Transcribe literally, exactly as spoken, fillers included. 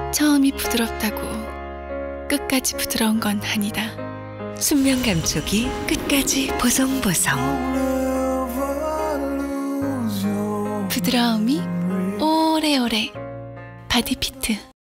처음이 부드럽다고 끝까지 부드러운 건 아니다. 순면 감촉이 끝까지 보송보송. 부드러움이 오래오래 바디피트.